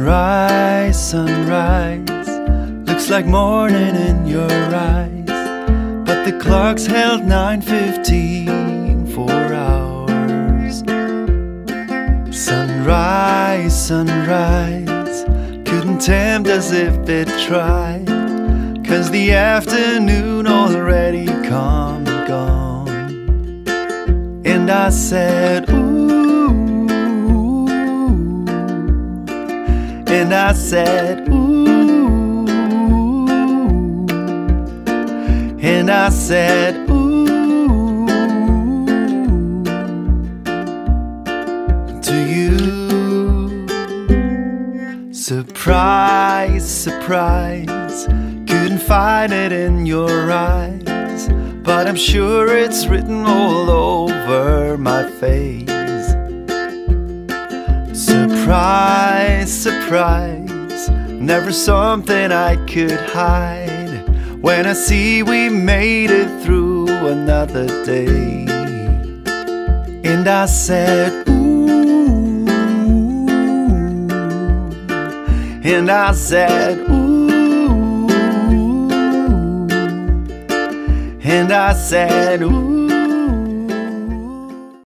Sunrise, sunrise, looks like morning in your eyes, but the clock's held 9:15 for hours. Sunrise, sunrise, couldn't tempt us if it tried, 'cause the afternoon already come and gone. And I said, ooh, and I said, ooh, and I said, ooh, to you. Surprise, surprise, couldn't find it in your eyes, but I'm sure it's written all over my face. Surprise, surprise, never something I could hide, when I see we made it through another day. And I said, ooh, and I said, ooh, and I said, ooh.